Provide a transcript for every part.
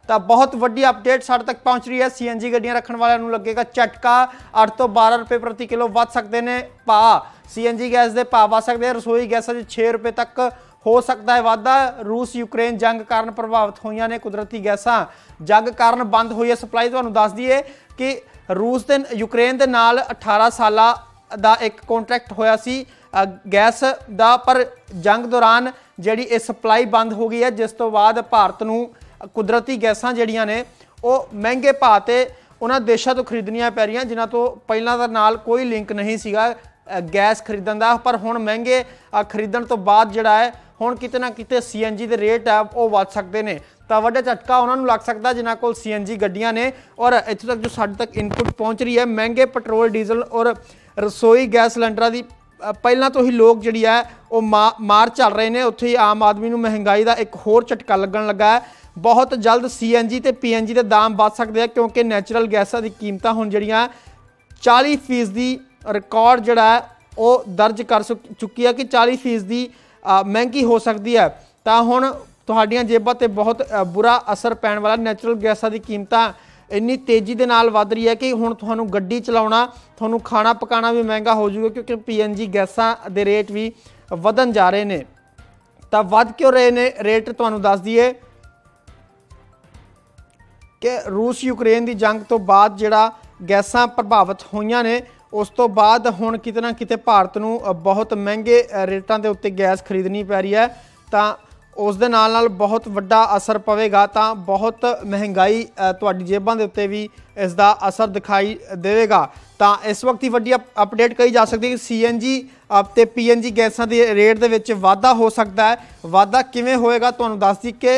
तो बहुत वड्डी अपडेट साढ़े तक पहुँच रही है। CNG गड्डियां रखने वालों को लगेगा झटका, 8 तो 12 रुपए प्रति किलो वध सकते हैं भाव। CNG गैस के भाव वध सकते हैं। रसोई गैसा 6 रुपए तक हो सकता है वाधा। रूस यूक्रेन जंग कारण प्रभावित हुई ने कुदरती गैसा, जंग कारण बंद हुई है सप्लाई। तुहानूं दस दईए कि रूस ते यूक्रेन के नाल 18 साल का एक कॉन्ट्रैक्ट होया सी गैस का, पर जंग दौरान जिहड़ी ये सप्लाई बंद हो गई है, जिस तो बाद भारत नूं कुदरती गैसां जिहड़ियां ने वो महंगे भाव ते उन्हां देशां तो खरीदणियां पै रहीआं जिन्हां तो पहिलां दे नाल कोई लिंक नहीं सीगा गैस खरीदण दा, पर हुण महंगे खरीदण तो बाद जिहड़ा है हुण किते ना किते CNG के रेट है वो वध सकते हैं। तो वड्डा झटका उन्होंने लग सकता जिन्हां कोल CNG गड्डियां ने। और इत्थे तक जो साडे तक इनपुट पहुँच रही है, महंगे पेट्रोल डीजल और रसोई गैस सिलेंडर की पहलां तो ही लोग जिहड़ी है वो मार चल रहे हैं, उत्थे ही आम आदमी नूं महंगाई का एक होर झटका लगन लगा है। बहुत जल्द CNG ते PNG के दाम वध सकते हैं, क्योंकि नैचुरल गैसां की कीमतां हुण जिहड़ियां 40% रिकॉर्ड जिहड़ा है वो दर्ज कर चुकी है कि 40% महंगी हो सकती है। तो हुण तुहाडीआं जेबां ते बहुत बुरा असर पैण वाला। नैचुरल गैसां की कीमतां इन्नी तेज़ी दे नाल वध रही है कि हुण तुहानूं गड्डी चलाउणा, तुहानूं खाना पकाना भी महंगा हो जाऊगा, क्योंकि PNG गैसां दे रेट भी वधन जा रहे हैं। तो वध क्यों रहे ने रेट, तुहानूं दस दईए कि रूस यूक्रेन की जंग तो बाद जिहड़ा गैसां प्रभावित होईआं ने, उस तो बाद हुण किते ना किते भारत नूं बहुत महंगे रेटां दे उत्ते गैस खरीदनी पै रही है। तो उस दे नाल बहुत वड्डा असर पवेगा। तो बहुत महंगाई तुहाडी जेबां दे उत्ते भी इसका असर दिखाई देगा। तो इस वक्त ही वड्डी अपडेट कही जा सकती है कि CNG ते PNG गैसां दे रेट दे विच वाधा हो सकता है। वाधा किवें होएगा, तुहानूं दस दी कि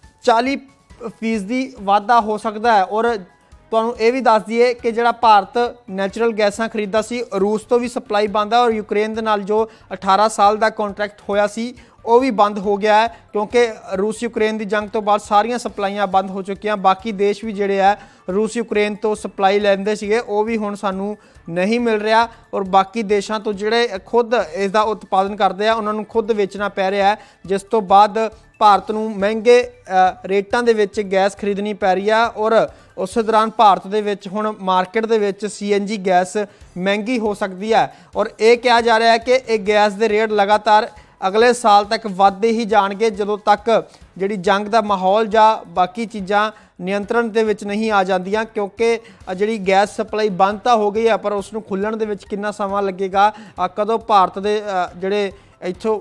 40% वाधा हो सकता है। और तुहानूं ये भी दस दईए कि जिहड़ा भारत नैचुरल गैसां खरीददा सी, रूस तो भी सप्लाई बंद है, और यूक्रेन दे नाल जो 18 साल का कॉन्ट्रैक्ट होया सी वो भी बंद हो गया है, क्योंकि रूस यूक्रेन की जंग तो बाद सारियां सप्लाइयां बंद हो चुकियां। बाकी देश भी जिहड़े है रूस यूक्रेन तो सप्लाई लैंदे सीगे, वो भी हुण सानूं नहीं मिल रहा। और बाकी देशों तो जिहड़े खुद इसका उत्पादन करते हैं उन्होंने खुद वेचना पै रहा है, जिस तो बाद भारत नूं महंगे रेटां दे विच गैस खरीदनी पै रही है। और उस दौरान भारत दे विच हुण मार्केट दे विच CNG गैस महंगी हो सकती है। और ये कहा जा रहा है कि ये गैस के रेट लगातार अगले साल तक वधदे ही जाणगे, जदों तक जिहड़ी जंग का माहौल जां बाकी चीज़ां नियंत्रण दे विच नहीं आ जांदियां, क्योंकि जिहड़ी गैस सप्लाई बंद तो हो गई है, पर उसनूं खुल्लण दे विच कितना समा लगेगा, कदों भारत दे जिहड़े इत्थों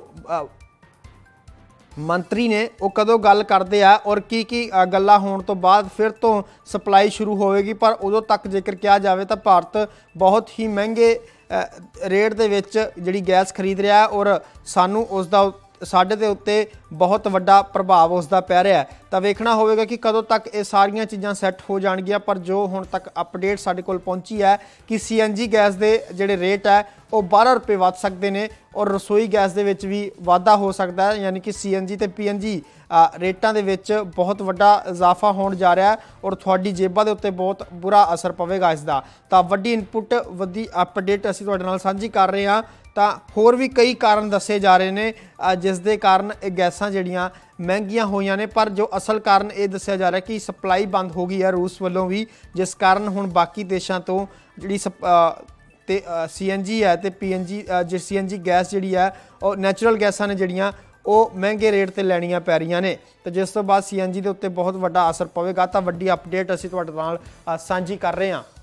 मंत्री ने वो कदों गल करते हैं और की गल्लां होण तो बाद फिर तो सप्लाई शुरू होएगी। पर उदों तक जेकर किया जाए तो भारत बहुत ही महंगे रेट दे विच जिहड़ी गैस खरीद रहा है, और सानू उसदा साडे दे उत्ते बहुत वड्डा प्रभाव उसका पै रहा है। तो वेखना होगा कि कदों तक ये सारियां चीज़ां सैट हो जाणगियां। पर जो हुण तक अपडेट साडे कोल पहुंची है कि CNG गैस के जिहड़े रेट है वो 12 रुपए वध सकते हैं, और रसोई गैस दे विच भी वाधा हो सकता है, यानी कि CNG ते PNG रेटां दे विच बहुत वड्डा इजाफा होण जा रहा है, और तुहाडी जेबां दे उत्ते बहुत बुरा असर पवेगा इसका। तो वड्डी इनपुट वड्डी अपडेट असीं तुहाडे नाल सांझी कर रहे हैं। तो होर भी कई कारण दसे जा रहे हैं जिस दे कारण गैसां जिहड़ियां महंगियां होईआं ने, पर जो असल कारण ये दस्सिया जा रहा है कि सप्लाई बंद हो गई है रूस वालों भी, जिस कारण हुण बाकी देशों तो जिहड़ी CNG है तो PNG CNG गैस जिहड़ी है और नैचुरल गैसां ने जिहड़ियां वो महंगे रेट ते लैणियां पै रहीआं ने। तो जिस तो बाद CNG के उत्ते बहुत वड्डा असर पवेगा। तो वड्डी अपडेट असीं तुहाडे नाल सांझी कर रहे हैं।